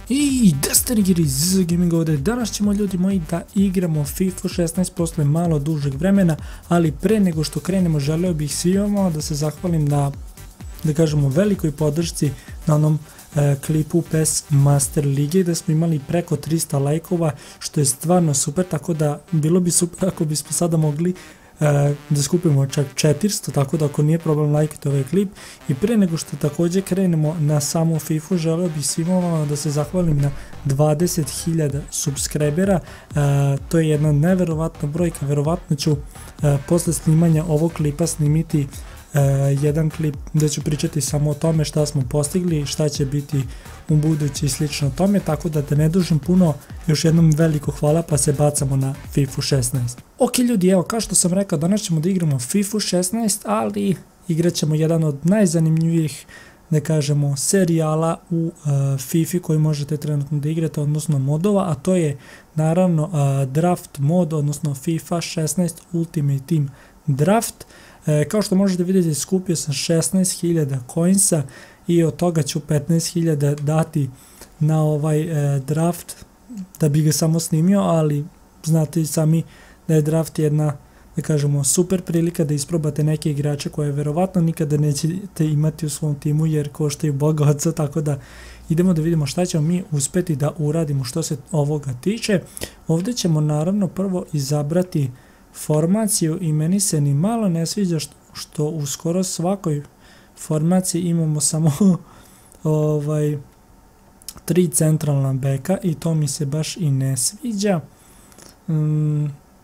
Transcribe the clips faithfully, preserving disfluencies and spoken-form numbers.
I Destiny iz Gaming ovdje. Danas ćemo, ljudi moji, da igramo FIFA šesnaest posle malo dužeg vremena, ali pre nego što krenemo želeo bih svima da se zahvalim na, da kažemo, velikoj podršci na onom e, klipu P E S Master Lige, da smo imali preko tristo lajkova, što je stvarno super, tako da bilo bi super ako bismo sada mogli e, da skupimo čak četiristo, tako da ako nije problem lajkite ovaj klip. I pre nego što također krenemo na samu FIFA, želeo bih svima vama da se zahvalim na dvadeset hiljada subscribera. E, to je jedna neverovatna brojka, verovatno ću e, posle snimanja ovog klipa snimiti Uh, jedan klip gdje ću pričati samo o tome šta smo postigli, šta će biti u budući i slično tome, tako da te ne dužim puno, još jednom veliko hvala, pa se bacamo na FIFA šesnaest. Ok ljudi, evo kao što sam rekao, danas ćemo da igramo FIFA šesnaest, ali igrat ćemo jedan od najzanimljivijih, da kažemo, serijala u uh, FIFA koji možete trenutno da igrate, odnosno modova, a to je naravno uh, draft mod, odnosno FIFA šesnaest Ultimate Team Draft. E, kao što možete vidjeti, skupio sam šesnaest hiljada coinsa i od toga ću petnaest hiljada dati na ovaj e, draft da bi ga samo snimio, ali znate i sami da je draft jedna, da kažemo, super prilika da isprobate neke igrače koje verovatno nikada nećete imati u svom timu jer koštaju boga oca, tako da idemo da vidimo šta ćemo mi uspjeti da uradimo što se ovoga tiče. Ovdje ćemo naravno prvo izabrati formaciju i meni se ni malo ne sviđa što, što u skoro svakoj formaciji imamo samo ovaj tri centralna beka i to mi se baš i ne sviđa. Mm,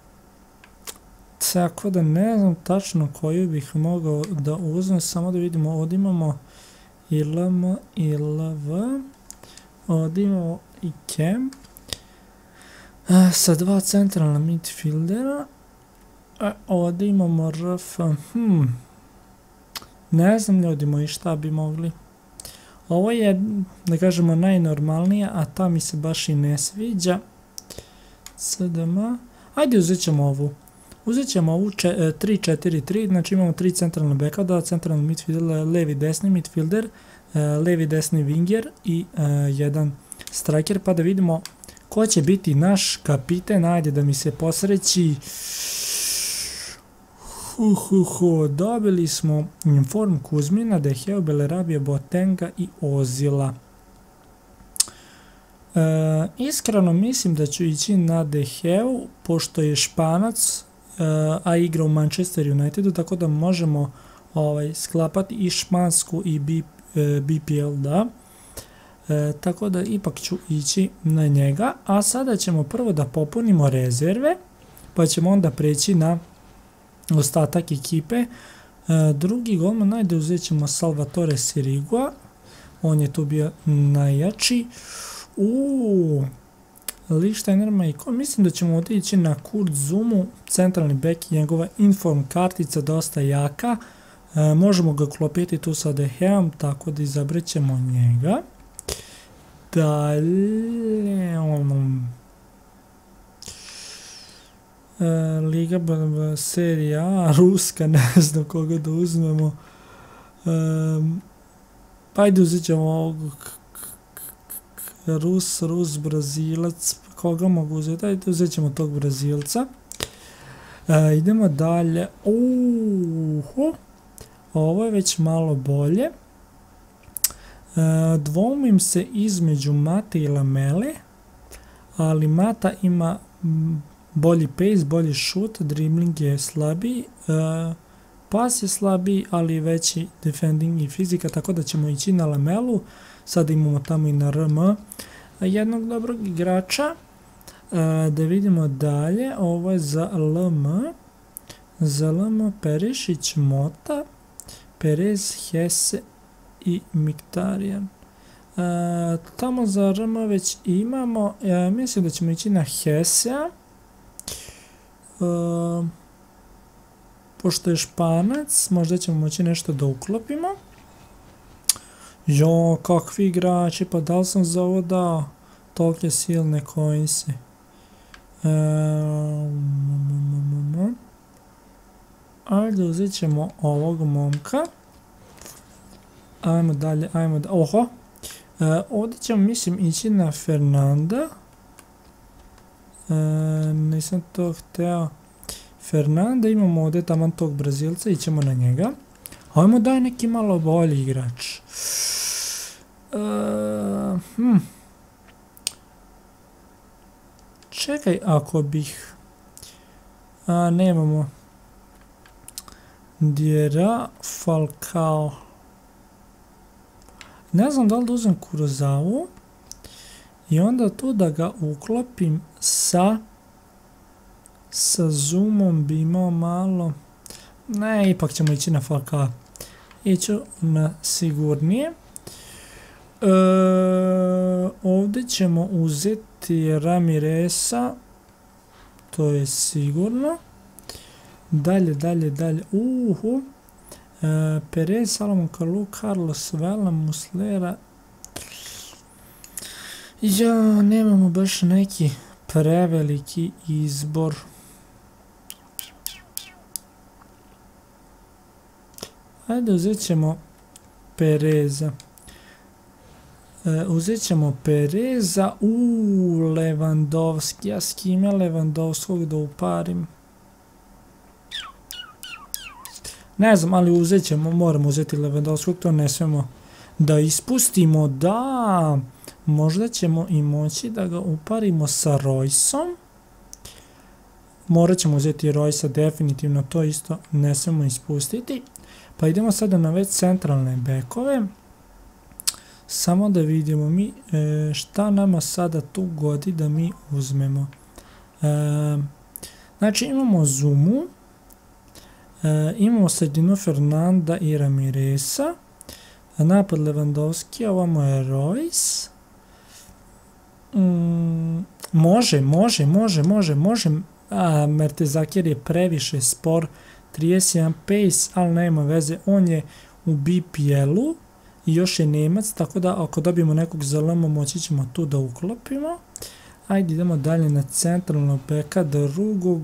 tako da ne znam tačno koju bih mogao da uzmem, samo da vidimo. Ovdje imamo i L M i L V, ovdje imamo i Cam sa dva centralna midfieldera. E, ovdje imamo R F, hmm, ne znam ljudi moji šta bi mogli. Ovo je, da kažemo, najnormalnija, a ta mi se baš i ne sviđa. C D M, ajde uzet ćemo ovu. Uzet ćemo ovu tri četiri tri, znači imamo tri centralna beka, dva centralna midfielder, levi desni midfielder, levi desni winger i uh, jedan striker, pa da vidimo ko će biti naš kapiten. Ajde da mi se posreći. Hu, hu, hu. Dobili smo Inform Kuzmina, Deheu, Belerabija, Botenga i Ozila. E, iskreno mislim da ću ići na Deheu, pošto je Španac, e, a igra u Manchester Unitedu, tako da možemo ovaj, sklapati i špansku i B, e, B P L, da. E, tako da ipak ću ići na njega, a sada ćemo prvo da popunimo rezerve, pa ćemo onda preći na ostatak ekipe. E, drugi golman, najde uzet ćemo Salvatore Sirigua, on je tu bio najjači. Uuu, Lichtsteiner Majko, mislim da ćemo ovdje ići na Kurt Zumu, centralni bek, njegova inform kartica dosta jaka, e, možemo ga klopiti tu sa Deheom, tako da izabrat ćemo njega. Dalje, um, e, Liga B, B, serija A, Ruska, ne znam koga da uzmemo. E, ajde uzet ćemo ovog Rus, Rus, Brazilac, koga mogu uzeti? Ajde uzet ćemo tog Brazilca. E, idemo dalje. Uhu, ovo je već malo bolje. E, dvoumim se između Mate i Lamele, ali Mata ima bolji pace, bolji šut, dribbling je slabiji, uh, pas je slabiji, ali veći defending i fizika, tako da ćemo ići na Lamelu. Sada imamo tamo i na R M jednog dobrog igrača. Uh, da vidimo dalje, ovo je za L M, za L M Perišić, Mota, Perez, Hesse i Miktarijan. Uh, tamo za R M već imamo, uh, mislim da ćemo ići na Hessea. Uh, pošto je Španac, možda ćemo moći nešto da uklopimo. Jo, kakvi igrači, pa da li sam za ovo dao tolike silne coinse? Um, ajde uzet ćemo ovog momka. Ajmo dalje, ajmo dalje. Oho, E, ovdje ćemo, mislim, ići na Fernanda. E, nisam to hteo. Fernanda, imamo ovdje taman tog Brazilca, ićemo na njega. Ajmo daj neki malo bolji igrač. E, hm. Čekaj, ako bih... A, nemamo... Diera, Falcao. Ne znam da li da uzem Kurosavu. I onda tu da ga uklopim sa... Sa Zoomom bi imao malo... Ne, ipak ćemo ići na Falcao. Iću na sigurnije. E, ovdje ćemo uzeti Ramiresa. To je sigurno. Dalje, dalje, dalje. Uhu. E, Perez, Salomon Kalou, Carlos Vela, Muslera. Ja, nemamo baš neki preveliki izbor. Ajde, uzet ćemo Pereza. E, uzet ćemo Pereza. Uuu, Lewandowski. Ja s kime Lewandowskog da uparim? Ne znam, ali uzet ćemo, moramo uzeti Lewandowskog, to ne smemo da ispustimo. Da, možda ćemo i moći da ga uparimo sa Royceom. Morat ćemo uzeti Roycea, definitivno, to isto ne smemo ispustiti. Pa idemo sada na već centralne bekove. Samo da vidimo mi e, šta nama sada tu godi da mi uzmemo. E, znači imamo Zumu. E, imamo sredinu Fernanda i Ramiresa. Napad Lewandowski, ovamo je Royce. Mm, može, može, može, može, može. A, Mertesacker je previše spor. trideset jedan pace, ali nema veze. On je u B P L-u i još je Nemac, tako da ako dobijemo nekog za L M moći ćemo tu da uklopimo. Ajde, idemo dalje na centralnog beka drugog.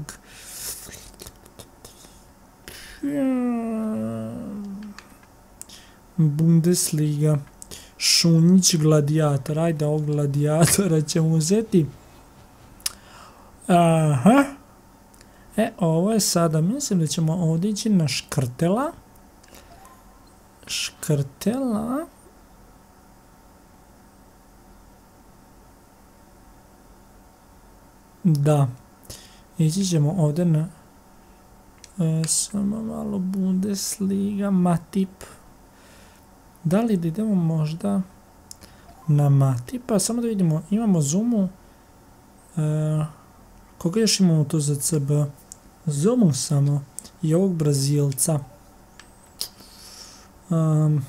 Bundesliga. Šunjić, gladijator. Ajde, ovog gladijatora ćemo uzeti. Aha. E, ovo je sada, mislim da ćemo ovdje ići na Škrtela. Škrtela. Da. Ići ćemo ovdje na... E, samo malo Bundesliga, Matip. Da li da idemo možda na Matipa? Samo da vidimo, imamo Zumu. E, koga još imamo tu za C B? Zumu samo. I ovog Brazilca. Um,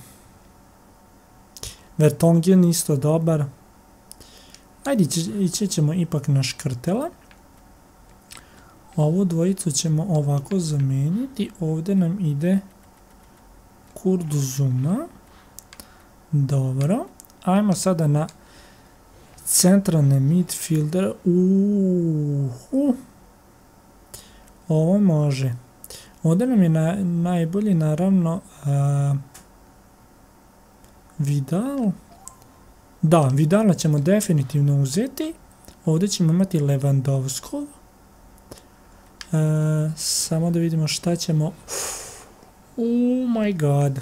Vertonghen isto dobar. Ajde, ići ćemo ipak na Škrtela. Ovu dvojicu ćemo ovako zamijeniti. Ovdje nam ide Kurt Zouma. Dobro. Ajmo sada na centralne midfielder. Uuu. Ovo može. Ovdje nam je na, najbolji naravno uh, Vidal. Da, Vidala ćemo definitivno uzeti. Ovdje ćemo imati Lewandowskog. Uh, samo da vidimo šta ćemo. Oh my god.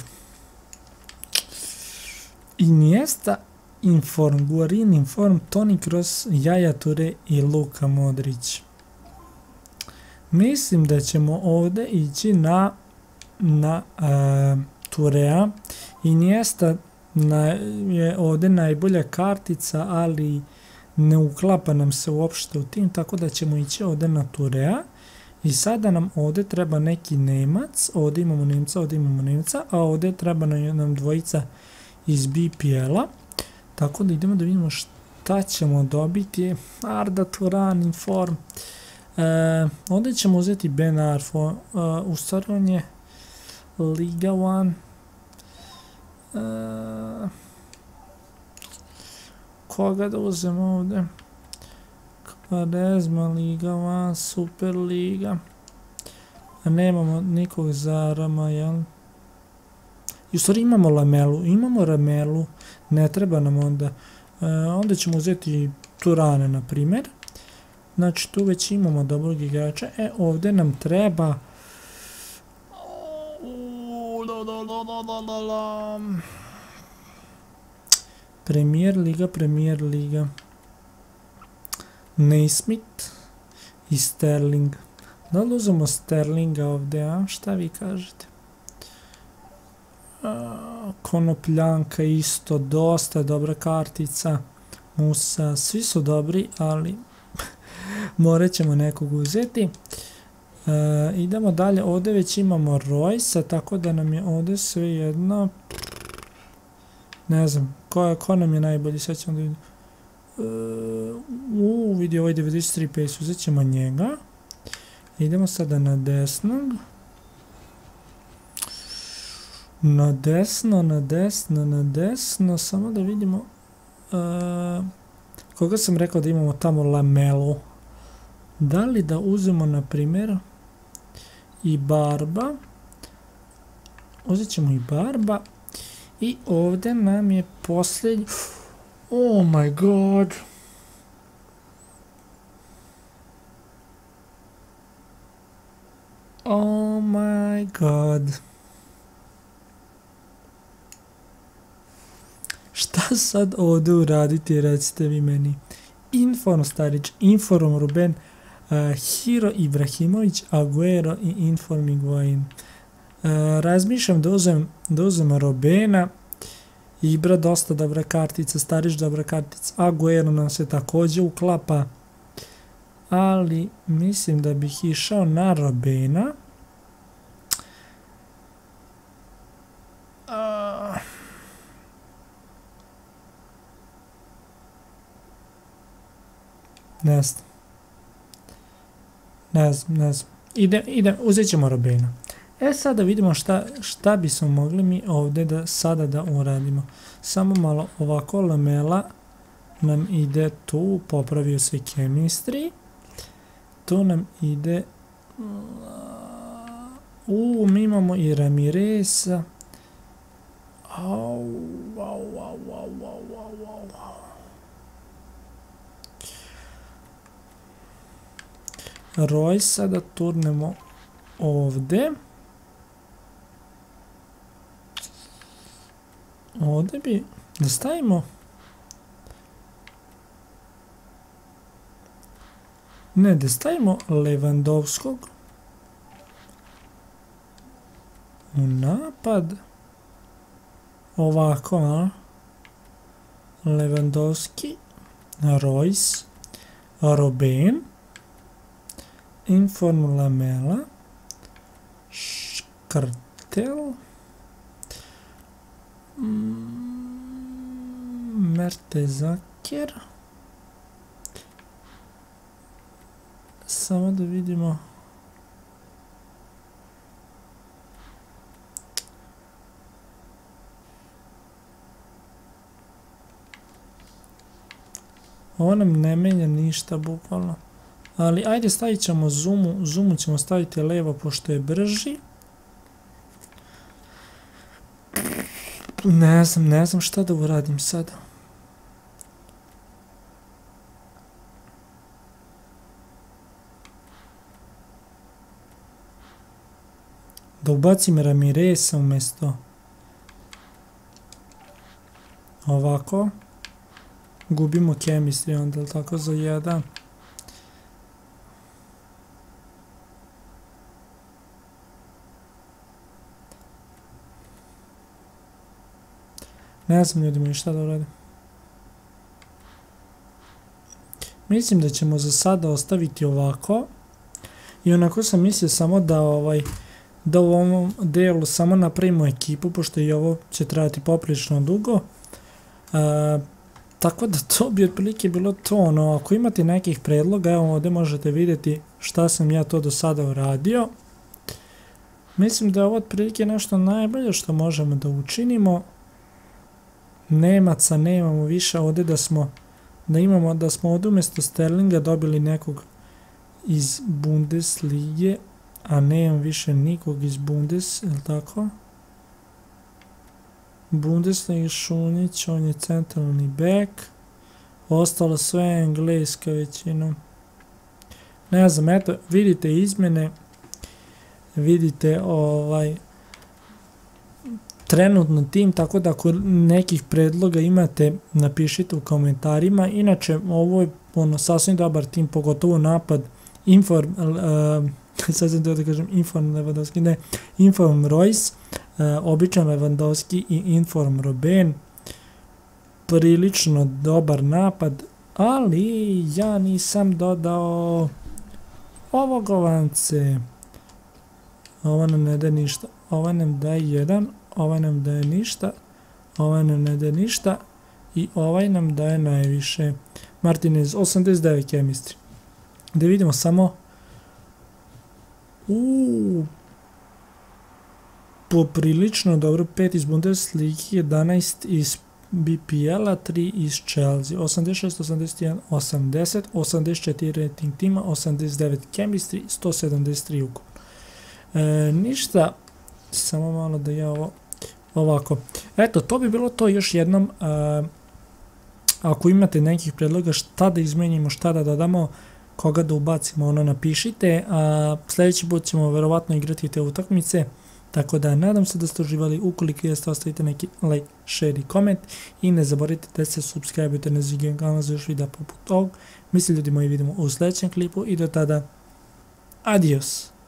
Iniesta, Inform, Guarin, Inform, Toni Kroos, Yaya Toure i Luka Modrić. Mislim da ćemo ovdje ići na, na uh, Tourea. Iniesta na, je ovdje najbolja kartica, ali ne uklapa nam se uopšte u tim, tako da ćemo ići ovdje na Tourea. I sada nam ovdje treba neki Nemac, ovdje imamo Nemca, ovdje imamo Nemca, a ovdje treba nam dvojica iz B P L-a. Tako da idemo da vidimo šta ćemo dobiti. Arda Turan, Inform. E, ovdje ćemo uzeti Ben Arfa. E, u stvari on je Liga jedan. E, koga da uzem ovdje? Kvarezma, Liga jedan, Super Liga. A nemamo nikog za Rama, jel? I u stvari imamo Lamelu, imamo Ramelu, ne treba nam onda. E, onda ćemo uzeti Turane, na primjer. Znači tu već imamo dobrog igrača. E, ovdje nam treba... Premier Liga, Premier Liga. Naismith i Sterling. Da li uzmemo Sterlinga ovdje, a? Šta vi kažete? A, Konopljanka isto, dosta dobra kartica. Musa, svi su dobri, ali morat ćemo nekog uzeti. E, idemo dalje, ovdje već imamo Royce, tako da nam je ovdje sve jedno. Ne znam, ko, ko nam je najbolji, sad ćemo da vidimo. Uuu, vidi ovaj devedeset tri pace, uzet ćemo njega. Idemo sada na desnog. Na desno, na desno, na desno, samo da vidimo. Uh, koga sam rekao da imamo tamo Lamelu. Da li da uzemo na primjer i Barba. Uzet ćemo i Barba. I ovdje nam je posljednji. Oh my god. Oh my god. Šta sad ovdje uraditi, recite vi meni. Inform Starić, Inform Ruben, uh, Hiro Ibrahimović, Aguero i Inform Higuain. Uh, razmišljam da uzem, da uzem Robena. Ibra dosta dobra kartica, Starić dobra kartica, Aguero nam se također uklapa. Ali mislim da bih išao na Robena. Uh, ne znam. Ne znam, ne znam. Idem, idem, uzet ćemo Robena. E sada vidimo šta, šta bismo mogli mi ovdje da, sada da uradimo. Samo malo ovako, Lamela nam ide tu, popravio se chemistry. Tu nam ide... Uuu, mi imamo i Ramireza. Au, au, au, au, au, au, au. Royce sada turnemo ovdje. Ovdje bi da stavimo. Ne, da stavimo Lewandowskog u napad. Ovako, a? Lewandowski, Royce, Robben, Inform Lamela, Škrtel, Mertesacker. Samo da vidimo. Ovo nam ne menja ništa bukvalno. Ali ajde stavit ćemo Zumu. Zumu ćemo staviti levo pošto je brži. Ne znam, ne znam šta da uradim sada. Da ubacim Ramireza umjesto. Ovako. Gubimo chemistry onda, tako za jedan. Ne znam ljudi moji šta da uradim. Mislim da ćemo za sada ostaviti ovako. I onako sam mislio samo da ovaj da u ovom delu samo napravimo ekipu, pošto i ovo će trajati poprilično dugo. E, tako da to bi otprilike bilo to. Ono, ako imate nekih predloga, evo ovdje možete vidjeti šta sam ja to do sada uradio. Mislim da je ovo otprilike nešto najbolje što možemo da učinimo. Nemaca nemamo više ovdje da smo da imamo da smo od umjesto Sterlinga dobili nekog iz Bundeslige, a nemam više nikog iz Bundes, je li tako? Bundesliga Šunjić, on je centralni bek. Ostalo sve engleska većinom. Ne znam, eto, vidite izmjene, vidite ovaj trenutno tim, tako da ako nekih predloga imate, napišite u komentarima. Inače, ovo je ono sasvim dobar tim, pogotovo napad Inform, uh, sad sam da kažem Inform Lewandowski, ne, Inform Royce, uh, običan Lewandowski i Inform Robben. Prilično dobar napad, ali ja nisam dodao ovog ovance. Ovo nam ne daje ništa, ovo nam daje jedan, ovaj nam daje ništa, ovaj nam ne daje ništa i ovaj nam daje najviše. Martinez, osamdeset devet chemistry. Da vidimo samo uuu poprilično dobro, pet iz Bundesliga, jedanaest iz B P L-a, tri iz Chelsea, osamdeset šest, osamdeset jedan, osamdeset, osamdeset četiri rating tima, osamdeset devet chemistry, sto sedamdeset tri ukupno. E, ništa, samo malo da ja ovo ovako. Eto, to bi bilo to još jednom. A, ako imate nekih predloga šta da izmenimo, šta da dodamo, koga da ubacimo, ono napišite. A sljedeći put ćemo verovatno igrati te utakmice, tako da nadam se da ste uživali. Ukoliko jeste, ostavite neki like, share i koment i ne zaboravite da se subscribe-ujte na Ziggen kanal za još videa poput ovog. Mislim, ljudi moji, vidimo u sljedećem klipu i do tada adios.